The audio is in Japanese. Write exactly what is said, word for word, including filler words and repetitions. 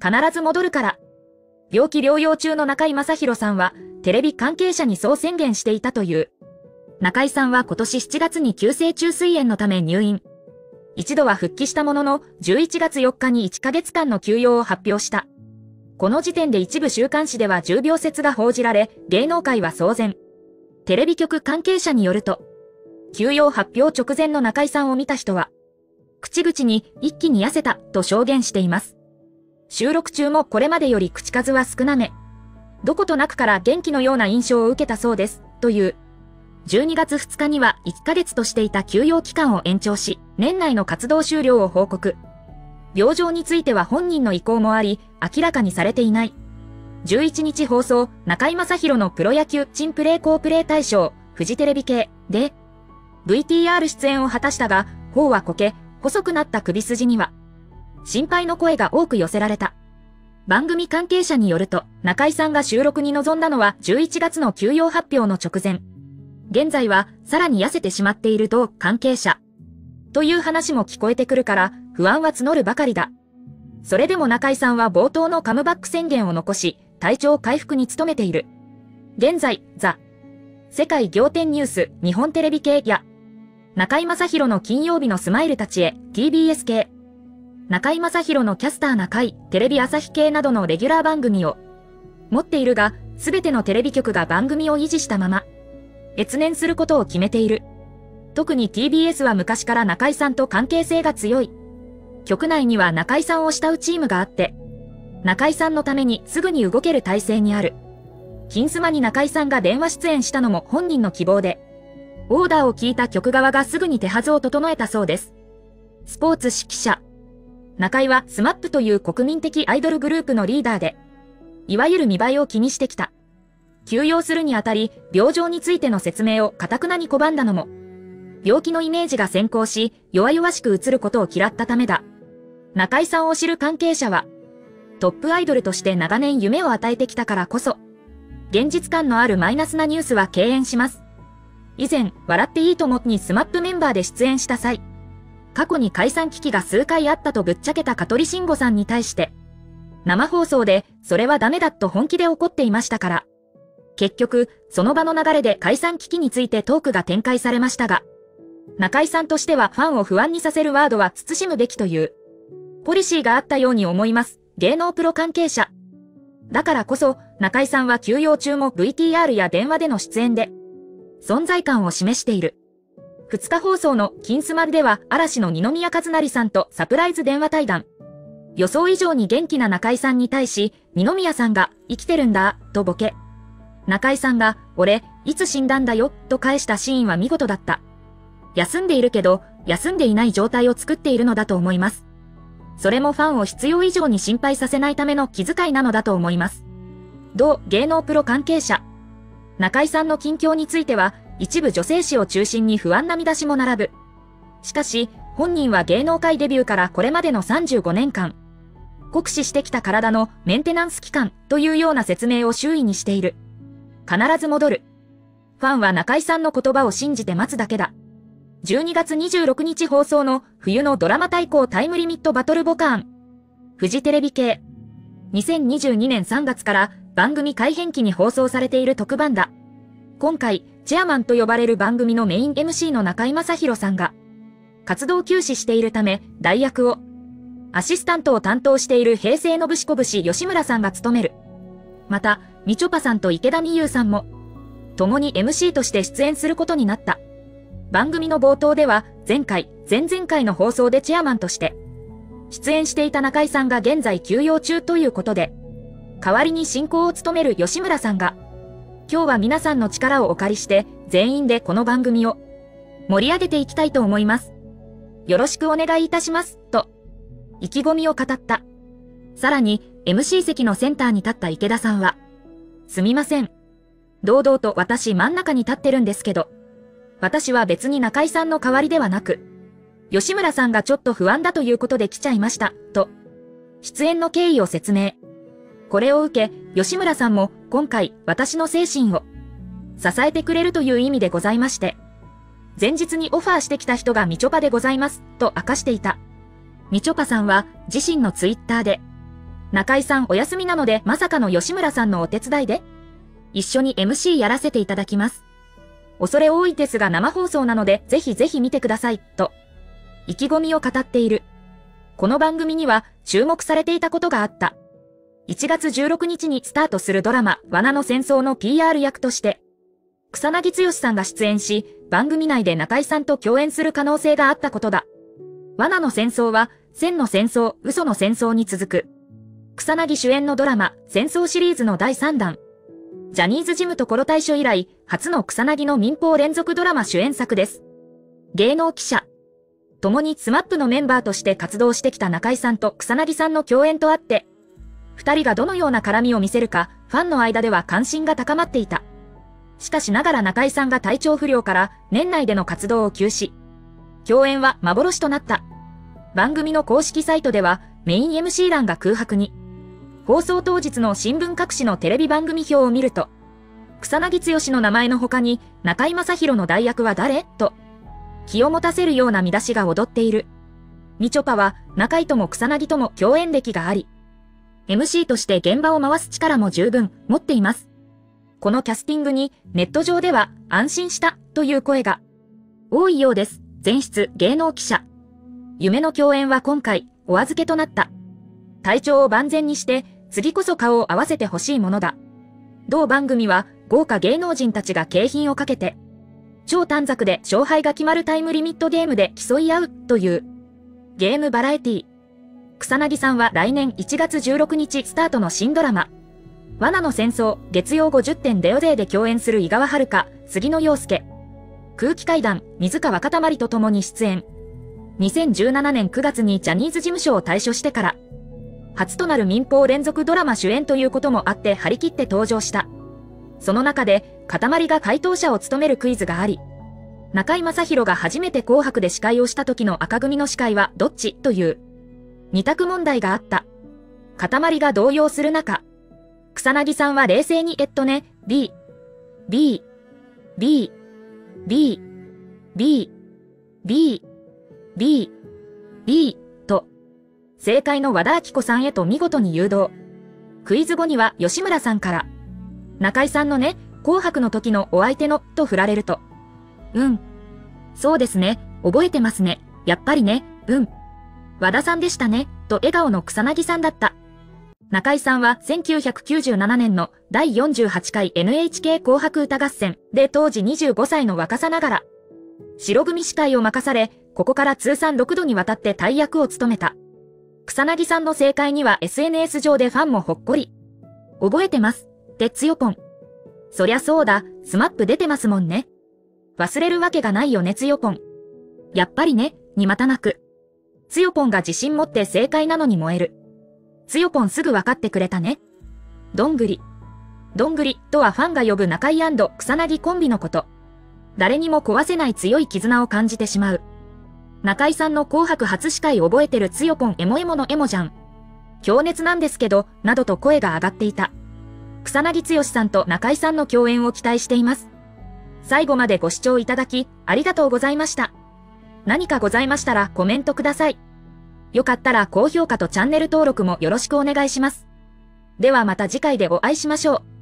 必ず戻るから。病気療養中の中居正広さんは、テレビ関係者にそう宣言していたという。中居さんは今年しちがつに急性虫垂炎のため入院。一度は復帰したものの、じゅういちがつよっかにいっかげつかんの休養を発表した。この時点で一部週刊誌では重病説が報じられ、芸能界は騒然。テレビ局関係者によると、休養発表直前の中居さんを見た人は、口々に一気に痩せたと証言しています。収録中もこれまでより口数は少なめ。どことなくから元気のような印象を受けたそうです、という。じゅうにがつふつかにはいっかげつとしていた休養期間を延長し、年内の活動終了を報告。病状については本人の意向もあり、明らかにされていない。じゅういちにち放送、中居正広のプロ野球珍プレー好プレー大賞、フジテレビ系で、ブイティーアール 出演を果たしたが、頬はこけ、細くなった首筋には、心配の声が多く寄せられた。番組関係者によると、中居さんが収録に臨んだのはじゅういちがつの休養発表の直前。現在はさらに痩せてしまっている同関係者。という話も聞こえてくるから、不安は募るばかりだ。それでも中居さんは冒頭のカムバック宣言を残し、体調回復に努めている。現在、ザ・世界仰天ニュース日本テレビ系や、中居正広の金曜日のスマイルたちへ ティービーエス 系、中居正広のキャスターな会テレビ朝日系などのレギュラー番組を持っているが、すべてのテレビ局が番組を維持したまま、越年することを決めている。特に ティービーエス は昔から中居さんと関係性が強い。局内には中居さんを慕うチームがあって、中居さんのためにすぐに動ける体制にある。金スマに中居さんが電話出演したのも本人の希望で、オーダーを聞いた局側がすぐに手はずを整えたそうです。スポーツ指揮者。中居はスマップという国民的アイドルグループのリーダーで、いわゆる見栄えを気にしてきた。休養するにあたり、病状についての説明を堅くなに拒んだのも、病気のイメージが先行し、弱々しく映ることを嫌ったためだ。中居さんを知る関係者は、トップアイドルとして長年夢を与えてきたからこそ、現実感のあるマイナスなニュースは敬遠します。以前、笑っていいともにスマップメンバーで出演した際、過去に解散危機が数回あったとぶっちゃけた香取慎吾さんに対して、生放送で、それはダメだと本気で怒っていましたから。結局、その場の流れで解散危機についてトークが展開されましたが、中居さんとしてはファンを不安にさせるワードは慎むべきという、ポリシーがあったように思います。芸能プロ関係者。だからこそ、中居さんは休養中も ブイティーアール や電話での出演で、存在感を示している。ふつか放送の金スマでは嵐の二宮和也さんとサプライズ電話対談。予想以上に元気な中居さんに対し、二宮さんが生きてるんだ、とボケ。中居さんが、俺、いつ死んだんだよ、と返したシーンは見事だった。休んでいるけど、休んでいない状態を作っているのだと思います。それもファンを必要以上に心配させないための気遣いなのだと思います。同芸能プロ関係者。中居さんの近況については、一部女性誌を中心に不安な見出しも並ぶ。しかし、本人は芸能界デビューからこれまでのさんじゅうごねんかん、酷使してきた体のメンテナンス期間というような説明を周囲にしている。必ず戻る。ファンは中居さんの言葉を信じて待つだけだ。じゅうにがつにじゅうろくにち放送の冬のドラマ対抗タイムリミットバトルボカーン。フジテレビ系。にせんにじゅうにねんさんがつから番組改編期に放送されている特番だ。今回、チェアマンと呼ばれる番組のメイン エムシー の中居正広さんが、活動休止しているため、代役を、アシスタントを担当している平成のぶしこぶし吉村さんが務める。また、みちょぱさんと池田美優さんも、共に エムシー として出演することになった。番組の冒頭では、前回、前々回の放送でチェアマンとして、出演していた中居さんが現在休養中ということで、代わりに進行を務める吉村さんが、今日は皆さんの力をお借りして、全員でこの番組を盛り上げていきたいと思います。よろしくお願いいたします、と、意気込みを語った。さらに、エムシー 席のセンターに立った池田さんは、すみません。堂々と私真ん中に立ってるんですけど、私は別に中居さんの代わりではなく、吉村さんがちょっと不安だということで来ちゃいました、と、出演の経緯を説明。これを受け、吉村さんも今回私の精神を支えてくれるという意味でございまして、前日にオファーしてきた人がみちょぱでございます、と明かしていた。みちょぱさんは自身のツイッターで、 中井さんお休みなのでまさかの吉村さんのお手伝いで一緒に エムシー やらせていただきます。恐れ多いですが生放送なのでぜひぜひ見てください、と意気込みを語っている。この番組には注目されていたことがあった。いちがつじゅうろくにちにスタートするドラマ、罠の戦争の ピーアール 役として、草薙剛さんが出演し、番組内で中井さんと共演する可能性があったことだ。罠の戦争は、千の戦争、嘘の戦争に続く。草薙主演のドラマ、戦争シリーズのだいさんだん。ジャニーズ事務所大賞以来、初の草薙の民放連続ドラマ主演作です。芸能記者。共にスマップのメンバーとして活動してきた中井さんと草薙さんの共演とあって、二人がどのような絡みを見せるか、ファンの間では関心が高まっていた。しかしながら中井さんが体調不良から年内での活動を休止。共演は幻となった。番組の公式サイトではメイン エムシー 欄が空白に。放送当日の新聞各紙のテレビ番組表を見ると、草薙剛の名前の他に中井正広の代役は誰と、気を持たせるような見出しが踊っている。みちょぱは中井とも草薙とも共演歴があり、エムシー として現場を回す力も十分持っています。このキャスティングにネット上では安心したという声が多いようです。前室芸能記者。夢の共演は今回お預けとなった。体調を万全にして次こそ顔を合わせてほしいものだ。同番組は豪華芸能人たちが景品をかけて超短冊で勝敗が決まるタイムリミットゲームで競い合うというゲームバラエティ。草薙さんは来年いちがつじゅうろくにちスタートの新ドラマ罠の戦争月曜ごじゅってんデオデーで共演する井川遥、杉野遥亮、空気階段水川かたまりと共に出演。にせんじゅうななねんくがつにジャニーズ事務所を退所してから初となる民放連続ドラマ主演ということもあって張り切って登場した。その中でかたまりが回答者を務めるクイズがあり、中井正広が初めて紅白で司会をした時の赤組の司会はどっちという二択問題があった。かたまりが動揺する中、草薙さんは冷静にえっとね、B、B、B、B、B、B、B、B と、正解の和田アキ子さんへと見事に誘導。クイズ後には吉村さんから、中井さんのね、紅白の時のお相手の、と振られると、うん。そうですね、覚えてますね、やっぱりね、うん。和田さんでしたね、と笑顔の草薙さんだった。中井さんはせんきゅうひゃくきゅうじゅうななねんのだいよんじゅうはちかい エヌエイチケー 紅白歌合戦で当時にじゅうごさいの若さながら、白組司会を任され、ここから通算ろくどにわたって大役を務めた。草薙さんの正解には エスエヌエス 上でファンもほっこり。覚えてます。ってつよぽん。そりゃそうだ、スマップ出てますもんね。忘れるわけがないよねつよぽん。やっぱりね、にまたなく。つよぽんが自信持って正解なのに燃える。つよぽんすぐわかってくれたね。どんぐり。どんぐりとはファンが呼ぶ中井&草薙コンビのこと。誰にも壊せない強い絆を感じてしまう。中井さんの紅白初司会覚えてるつよぽんエモエモのエモじゃん。強烈なんですけど、などと声が上がっていた。草薙剛さんと中井さんの共演を期待しています。最後までご視聴いただき、ありがとうございました。何かございましたらコメントください。よかったら高評価とチャンネル登録もよろしくお願いします。ではまた次回でお会いしましょう。